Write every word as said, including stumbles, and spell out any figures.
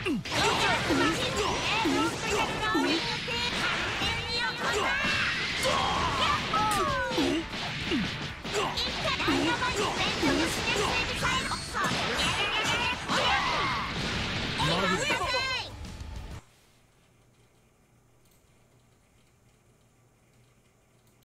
いったダイナマイト全力してステージ最後